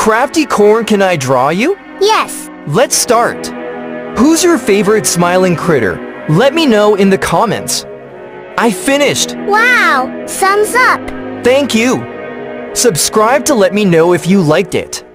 Crafty Corn, can I draw you? Yes. Let's start. Who's your favorite smiling critter? Let me know in the comments. I finished. Wow! Thumbs up! Thank you. Subscribe to let me know if you liked it.